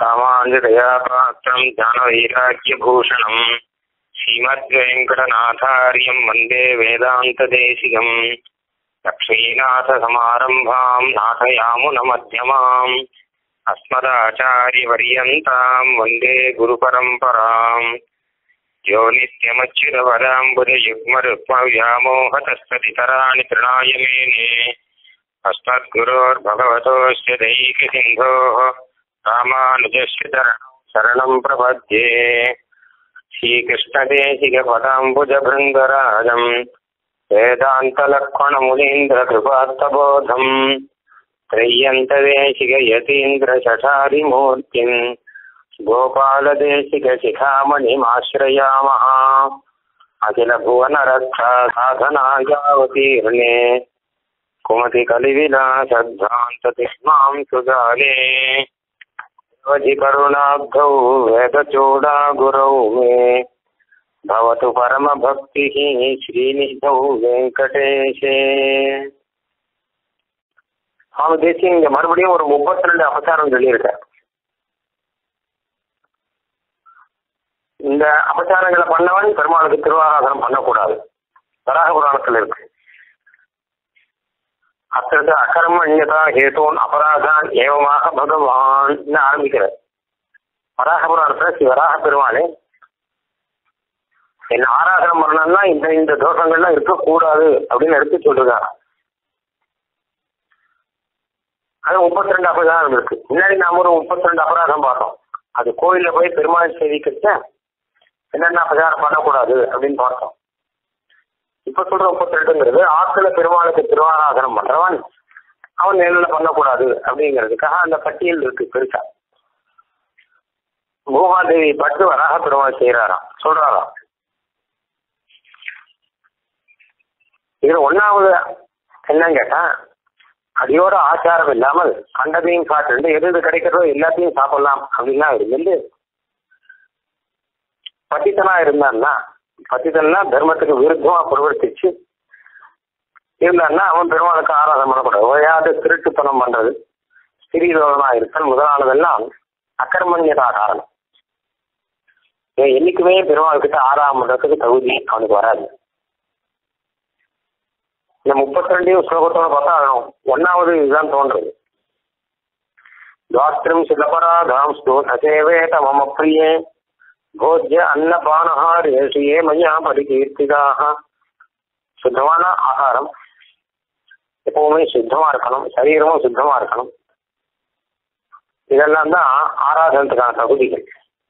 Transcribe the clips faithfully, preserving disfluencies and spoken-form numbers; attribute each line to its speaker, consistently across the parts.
Speaker 1: ராமானுஜதயாபாத்திரம் ஞானவைராக்கியபூஷணம் ஸ்ரீமத்வேங்கடநாதாரியம் வந்தே வேதாந்ததேசிகம் லக்ஷ்மீநாதசமாரம்பாம் நாதயாமுனமத்யமாம் அஸ்மதாச்சாரியவர்யந்தாம் வந்தே குருபரம்பராம் யோ நித்யமச்சுரவராம்புஜயுக்மருக்மவ்யாமோஹதஸ்ததிதராணி த்ரிணாய மேனே அஸ்மத்குரோர்பகவதோஸ்ய தைகசிந்தோः ராமானுஜஸ்ய சரணம் பிரபத்யே. ஸ்ரீகிருஷ்ணதேசிகபதாம்புஜபிருங்கராஜம் வேதாந்தலக்ஷ்மணமுனீந்திரகிருபார்த்தபோதம் த்ரையந்ததேசிகயதீந்திரசடாரிமூர்த்திம் கோபாலதேசிகசிகாமணிமாஸ்ரயாமः அகிலபுவனரக்ஷா சாதனாயாவதீர்ணே குமதிகலிவிலாசத்வாந்ததிஸ்மாம் சுஜாலே கருணாப்தௌ வேதச்சூடாகுரௌ மே பவது பரமபக்திः ஸ்ரீநிதௌ வெங்கடேஷே. சுவாமி தேசியம் இங்க மறுபடியும் ஒரு முப்பத்தி ரெண்டு அபசாரம் சொல்லியிருக்கார். இந்த அபசாரங்களை பண்ணவன் பெருமாளுக்கு திருவாராதனம் பண்ணக்கூடாது. வராக புராணத்தில் இருக்கு. அத்தது அகர்மண்யதா ஹேதோன் அபராதான் ஏவமாக பகவான் ஆரம்பிக்கிறார். வராக புராணத்துல ஸ்ரீ வராக பெருமாளே என்ன ஆராதனம் பண்ணணும்னா இந்த இந்த தோஷங்கள்லாம் இருக்கக்கூடாது அப்படின்னு எடுத்து சொல்றாங்க. அது முப்பத்தி ரெண்டு அபராதம் இருக்கு. முன்னாடி நாம ஒரு முப்பத்தி ரெண்டு அபராதம் பார்த்தோம். அது கோயில்ல போய் பெருமாள் சேவிக்கிட்ட என்னென்ன அபசாரம் பண்ணக்கூடாது அப்படின்னு பார்த்தோம். இப்ப சொல்ற முப்பத்தி ரெண்டுங்கிறது ஆத்துல பெருமாளுக்கு திருவாராதனம் பண்றவன் அவன் நேரில பண்ணக்கூடாது அப்படிங்கிறதுக்காக அந்த பட்டியல் இருக்கு பெருசா. பூமாதேவி பட்டு வராக பெருமாள் செய்யறாராம் சொல்றாராம். இதுல ஒன்னாவது என்னன்னு கேட்டா, அடியோட ஆச்சாரம் இல்லாமல் கண்டதையும் சாப்பிட்டு எது எது கிடைக்கிறதோ எல்லாத்தையும் சாப்பிடலாம் அப்படின்னா இருந்து பட்டித்தனா இருந்தான்னா, பத்திதன்னா தர்மத்துக்கு விருத்தமா பிரவர்த்திச்சு இருந்தான்னா அவன் பெருமாளுக்கு ஆராதனை பண்ணக்கூடாது. ஓயாது திருட்டுத்தனம் பண்றது, ஸ்திரீதோதனா இருக்கல் முதலானதெல்லாம் அக்கர்மண்யதா காரணம். என்னைக்குமே பெருமாள்கிட்ட ஆராதனை பண்றதுக்கு தகுதி அவனுக்கு வராது. இந்த முப்பத்தி ரெண்டையும் ஸ்லோகத்தோட பார்த்தா ஒன்னாவது இதுதான் தோன்றது. துவாஸ்திரம் சிலபராதாம் ஸ்தோதேவேத மம பிரியே போஜ்ய அன்னபானஹாரேஷியே மய்யா பரிகீர்த்திதாக. சுத்தமான ஆகாரம் எப்பவுமே சுத்தமா இருக்கணும், சரீரமும் சுத்தமா இருக்கணும். இதெல்லாம் தான் ஆராதனத்துக்கான தகுதிகள்.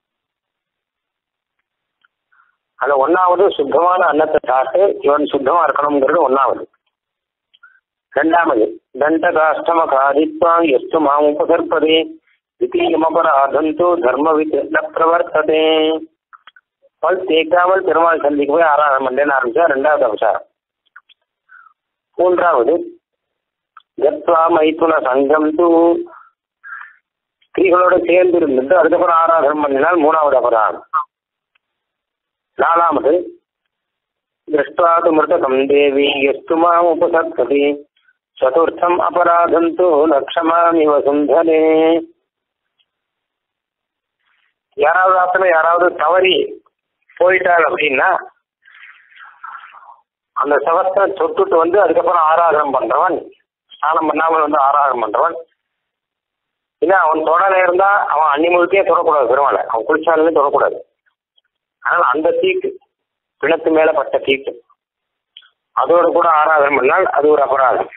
Speaker 1: அதுல ஒன்னாவது சுத்தமான அன்னத்தை சாப்பிட்டு இவன் சுத்தமா இருக்கணுங்கிறது ஒன்னாவது. ரெண்டாவது தண்டகாஷ்டம காரித்வா எஸ்து மாம் உபசர்ப்பதே தித்தீயமபராதந்தோ தர்மவித் பிரவர்த்ததே. பல் தேய்க்காமல் பெருமாள் சந்திக்கு போய் ஆராதனை பண்ணேன்னு ஆரம்பிச்சா ரெண்டாவது அபசாரம். மூன்றாவது கத்வா மைதுன சங்கம் தூ, ஸ்திரீகளோட சேர்ந்து இருந்துட்டு அதுக்கப்புறம் ஆராதனை பண்ணினால் மூணாவது அபராதம். நாலாவது திருஷ்டாது மிருதகம் தேவி எஸ்து மாம் உபசர்ப்பதே சதுர்த்தம் அபராதந்தோ லக்ஷமாமி வசுந்தரே. யாராவது ஆத்துல யாராவது தவறி போயிட்டாள் அப்படின்னா அந்த சவத்தை தொட்டுட்டு வந்து அதுக்கப்புறம் ஆராதனம் பண்றவன், ஸ்நானம் பண்ணாமல் வந்து ஆராதனம் பண்றவன் இல்ல அவன் தொடர இருந்தா அவன் அன்னி முழுக்கே தொடக்கூடாது. பெருமாளை அவன் குளிச்சாலுமே தொடக்கூடாது. ஆனால் அந்த தீட்டு பிணத்து மேல பட்ட தீட்டு அதோடு கூட ஆராதனை பண்ணால் அது ஒரு அபராதம்.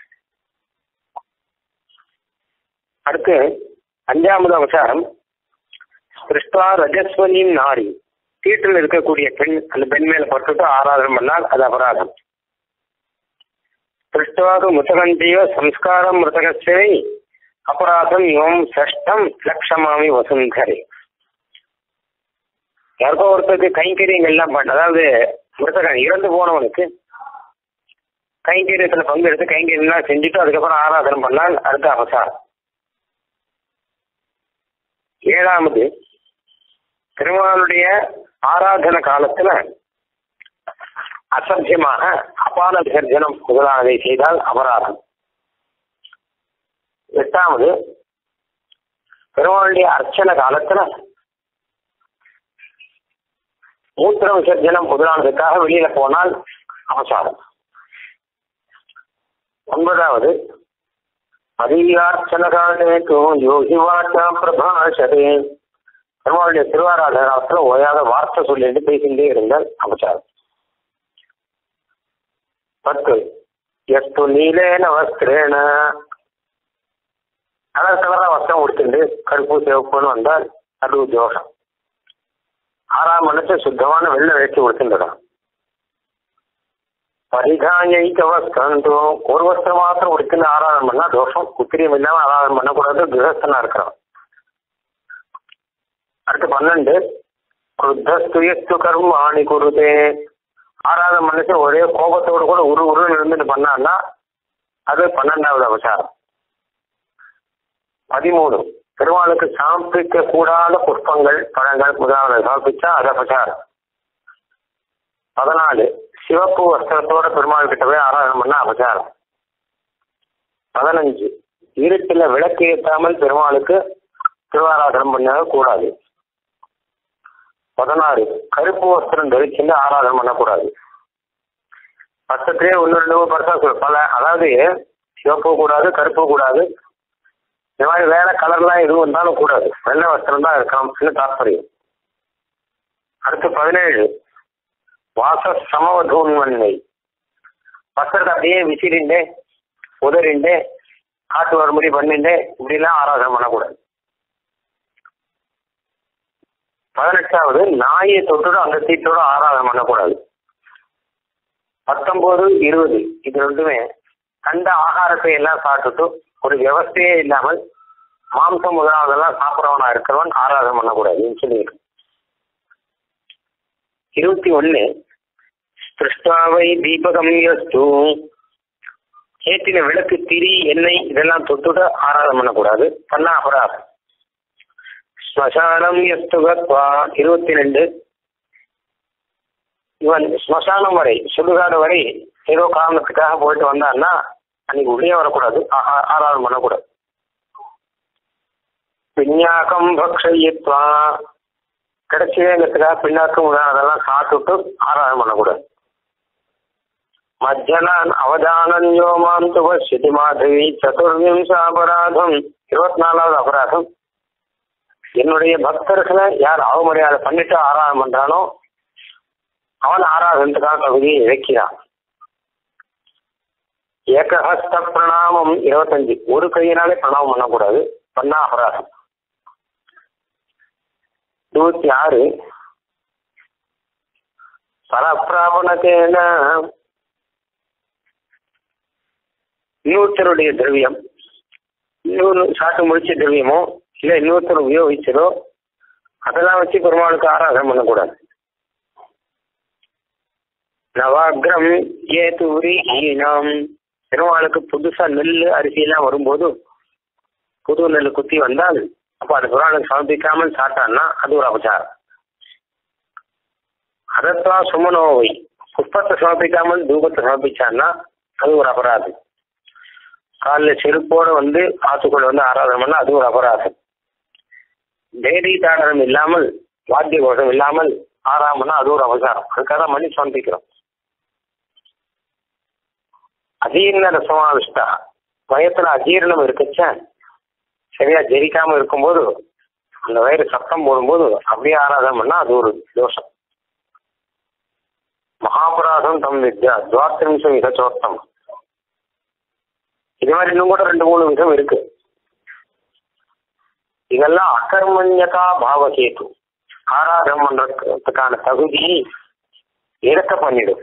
Speaker 1: அடுத்து அஞ்சாவது அபசாரம் கிருஷ்ணா ரஜஸ்வனின் நாரி, தீட்டில் இருக்கக்கூடிய பெண் அந்த பெண் மேல பட்டுட்டு ஆராதனை பண்ணால் அது அபராதம். கிருஷ்ணவாது முத்தகந்தீவ சம்ஸ்காரம் மிருதகச்சை அபராதம் இவம் சஷ்டம் லட்சமாமி வசுந்தரே. யாருக்கோ ஒருத்தருக்கு கைங்கரியங்கள்லாம் பண்ண, அதாவது மிருதகன் இறந்து போனவனுக்கு கைங்கரியத்துல பங்கு எடுத்து கைங்கரியம்லாம் செஞ்சுட்டு அதுக்கப்புறம் ஆராதனை பண்ணால் அடுத்த அபசாரம். ஏழாவது பெருமாளுடைய ஆராதன காலத்துல அசத்தியமாக அபான விசர்ஜனம் முதலானதை செய்தால் அபராதம். எட்டாவது பெருமாளுடைய அர்ச்சனை காலத்துல மூத்திர விசர்ஜனம் முதலானதுக்காக வெளியில போனால் அவசாரம். ஒன்பதாவது அதிகார்ச்சன காலேக்கும் யோகி வார்த்தா பிரபாஷதே. பெருமாளுடைய திருவாராதன காலத்துல ஓயாத வார்த்தை சொல்லிட்டு பேசிகிட்டே இருந்தால் அவசாரம். பத்து எஸ்து நீலேன வஸ்திரேன, கலர் கலரா வஸ்திரம் கொடுத்துட்டு கருப்பு சிவப்புன்னு வந்தால் அது தோஷம். ஆறாம் மனசு சுத்தமான வெள்ளை வேட்டி கொடுத்துருக்கான். பரிகாயைக்க வஸ்திரம், ஒரு வஸ்திரம் மாத்திரம் கொடுத்துன்னு ஆராதனை பண்ணா தோஷம். உத்திரியம் இல்லாம ஆராதனை பண்ணக்கூடாது, கிரகஸ்தனா இருக்கிறான். அடுத்து பன்னெண்டு குருத்தஸ்து கர்மாணி குருதே. ஆறாவது மனுஷன் ஒரே கோபத்தோடு கூட உரு உருன்னு இருந்துட்டு பண்ணான்னா அது பன்னெண்டாவது அவசாரம். பதிமூணு பெருமாளுக்கு சமர்ப்பிக்க கூடாத புஷ்பங்கள் பழங்கள் முதலாவது சமர்ப்பிச்சா அது அபசாரம். பதினாலு சிவப்பு வஸ்திரத்தோட பெருமாள் கிட்ட போய் ஆராதனை பண்ணா அபசாரம். பதினஞ்சு இருட்டுல விளக்கு ஏற்றாமல் பெருமாளுக்கு திருவாராதனம் பண்ண கூடாது. பதினாறு கருப்பு வஸ்திரம் தரிச்சுட்டு ஆராதனை பண்ணக்கூடாது. பக்கத்திலே ஒன்று ரெண்டு பர்சா பல, அதாவது சிவப்பு கூடாது, கருப்பு கூடாது, இந்த மாதிரி வேற கலர்லாம் எதுவும் இருந்தாலும் கூடாது, வெள்ளை வஸ்திரம் தான் இருக்கணும்னு தாற்பயம். அடுத்து பதினேழு வாச சமவதூன்மன்மை. வஸ்திரத்தை அப்படியே விசிறிண்டே உதறிண்டே காட்டு வரும்படி பண்ணிண்டே இப்படிலாம் ஆராதனை பண்ணக்கூடாது. பதினெட்டாவது நாயை தொட்டோட அந்த தீட்டோட ஆராதனை பண்ணக்கூடாது. பத்தொன்பது இருபது இது ரெண்டுமே கண்ட ஆகாரத்தை எல்லாம் சாப்பிட்டுட்டு ஒரு வியவஸ்தையே இல்லாமல் மாம்சம் முதலாவதெல்லாம் சாப்பிட்றவனா இருக்கிறவன் ஆராதனை பண்ணக்கூடாதுன்னு சொல்லியிருக்கு. இருபத்தி ஒண்ணு ஸ்பிருஷ்டாவை தீபகம் யஸ்து, ஏற்றின விளக்கு திரி எண்ணெய் இதெல்லாம் தொட்டுட்டு ஆராதனை பண்ணக்கூடாது, பண்ணா அபராதம். ஸ்மசானம் எஸ்து கத்வா இருபத்தி ரெண்டு இவன் ஸ்மசானம் வரை சுடுகாடு வரை ஏதோ காரணத்துக்காக போயிட்டு வந்தான்னா அன்னைக்கு உள்ளே வரக்கூடாது, ஆராதனை பண்ணக்கூடாது. பின்னாக்கம் பக்ஷயித்வா, கிடைச்சதுக்காக பின்னாக்கம் அதெல்லாம் சாப்பிட்டுட்டு ஆராதனை பண்ணக்கூடாது. மஜ்ஜனான் அவதானன் யோமாம் துவசிதி மாதவி சதுர்விம்ச அபராதம் இருபத்தி நாலாவது அபராதம். என்னுடைய பக்தர்களை யார் அவமரியாதை பண்ணிட்டு ஆராதனை பண்றானோ அவன் ஆராதனத்துக்காக தகுதியை இழக்கிறான். ஏகஹஸ்த பிரணாமம் இருபத்தஞ்சு, ஒரு கையினாலே பிரணாமம் பண்ணக்கூடாது, பண்ணா அபராதம். இருபத்தி ஆறு பரப்பிராபணத்தேன, இன்னொருத்தருடைய திரவியம் இன்னொரு சாட்டு முடிச்ச திரவியமோ இல்லை இன்னொருத்தர் உபயோகிச்சதோ அதெல்லாம் வச்சு பெருமாளுக்கு ஆராதனை பண்ணக்கூடாது. நவாகிரம் ஏதூரி ஈனம், பெருமாளுக்கு புதுசா நெல் அரிசியெல்லாம் வரும்போது புது நெல் குத்தி வந்தால் அப்ப அது பெருமாளுக்கு சமர்ப்பிக்காமல் சாட்டான்னா அது ஒரு அபச்சாரம். அதத்வா சுமனோவை, புஷ்பத்தை சமர்ப்பிக்காமல் தூபத்தை சமர்ப்பிச்சான்னா அது ஒரு அபராதம். காலில் செருப்போடு வந்து ஆத்துக்குள்ள வந்து ஆராதனை பண்ணா அது ஒரு அபராதம். தேடி தாடனம் இல்லாமல் வாத்திய கோஷம் இல்லாமல் ஆராமன்னா அது ஒரு அவசாரம். அதுக்காக மணி சமர்ப்பிக்கிறோம். அஜீர்ண ரசமாவிஷ்டா, வயத்துல அஜீரணம் இருக்குச்ச சரியா ஜெரிக்காம இருக்கும்போது அந்த வயிறு சத்தம் போடும்போது அப்படியே ஆராதனை பண்ணா அது ஒரு தோஷம். மகாபராதம் தம் வித்யா துவாத்திரிம்சம் மிகச்சோர்த்தம். இது மாதிரி இன்னும் கூட ரெண்டு மூணு விஷயம் இருக்கு. இதெல்லாம் அகர்மண்யதா பாவகேது, ஆராதனை பண்றதுக்கான தகுதியை இழக்க பண்ணிடும்.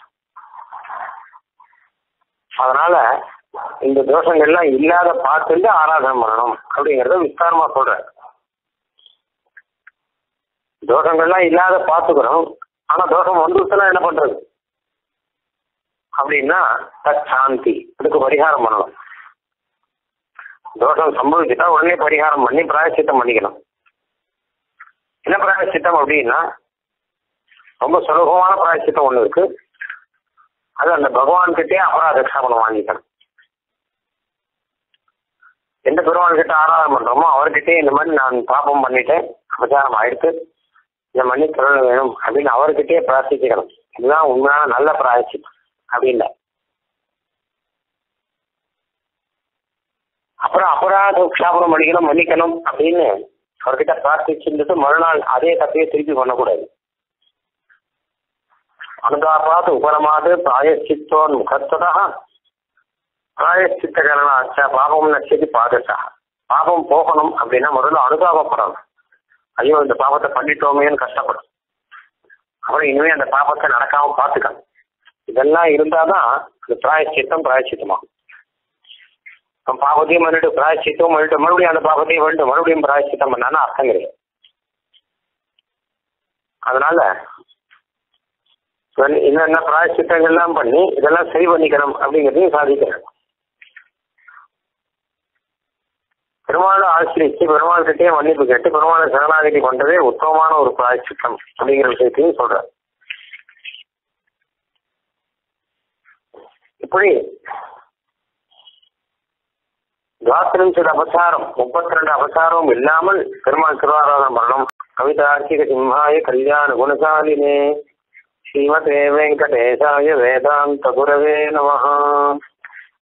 Speaker 1: அதனால இந்த தோஷங்கள்லாம் இல்லாத பார்த்துட்டு ஆராதனை பண்ணணும் அப்படிங்கறத விஸ்தாரமா சொல்றேன். தோஷங்கள்லாம் இல்லாத பார்த்துக்கிறோம், ஆனா தோஷம் வந்துச்சுன்னா என்ன பண்றது அப்படின்னா தத் சாந்தி, அதுக்கு பரிகாரம் பண்ணணும். தோஷம் சம்பவிச்சுட்டா உடனே பரிகாரம் பண்ணி பிராயச்சித்தம் பண்ணிக்கணும். என்ன பிராயச்சித்தம் அப்படின்னா ரொம்ப சுலபமான பிராயச்சித்தம் ஒண்ணு இருக்கு. அது அந்த பகவான் கிட்டே அபராத க்ஷாபனம் வாங்கிக்கணும். எந்த பெருமாள் கிட்ட ஆராதனை பண்றோமோ அவர்கிட்டே இந்த மாதிரி நான் பாப்பம் பண்ணிட்டேன், அபச்சாரம் ஆயிடுத்து, இந்த மண்ணி தொழில் வேணும் அப்படின்னு அவர்கிட்டயே பிரார்த்திக்கணும். இதுதான் உண்மையான நல்ல பிராயச்சித்தம் அப்படின்னு. அப்புறம் அபராத க்ஷாபனம் பண்ணிக்கணும், மன்னிக்கணும் அப்படின்னு அவர்கிட்ட பிரார்த்திச்சுட்டு மறுநாள் அதே தப்பையே திருப்பி பண்ணக்கூடாது. அனுதாபாத் உபரமாது பிராயச்சித்தோன் முகத்துவதா பிராயச்சித்த கரணாச்சா பாபம் நச்சதி பாதசா. பாபம் போகணும் அப்படின்னா முதல்ல அனுதாபப்படணும். ஐயோ இந்த பாபத்தை பண்ணிட்டோமேன்னு கஷ்டப்படும். அப்புறம் இனிமே அந்த பாபத்தை நடக்காம பார்த்துக்கணும். இதெல்லாம் இருந்தாதான் அது பிராயச்சித்தம் பிராயச்சித்தமாகும். பாபத்தையும் பண்ணிட்டு பிராயச்சித்தம் பண்ணிட்டு மறுபடியும் அந்த பாபத்தையும் பண்ணிட்டு மறுபடியும் பிராயச்சித்தம் பண்ணாலும் அர்த்தம் கிடையாது. அதனால என்னென்ன பிராயச்சித்தங்கள்லாம் பண்ணி இதெல்லாம் சரி பண்ணிக்கணும் அப்படிங்கிறதையும் சாதிக்கிறேன். பெருமாளை ஆசிரிச்சு பெருமாள் கிட்டே மன்னிப்பு கேட்டு பெருமாளை சரணாகதி கொண்டதே உத்தமமான ஒரு பிராயச்சித்தம் அப்படிங்கிற விஷயத்தையும் சொல்றேன். இப்படி துவாத்திரஞ்சது அபசாரம் முப்பத்தி ரெண்டு அபசாரமும் இல்லாமல் பெருமாள் திருவாராதனம் பண்ணணும். கவிதார்த்திக சிம்ஹாய கல்யாண குணசாலினே ஸ்ரீமதே வெங்கடேசாய வேதாந்த குரவே நமஹ.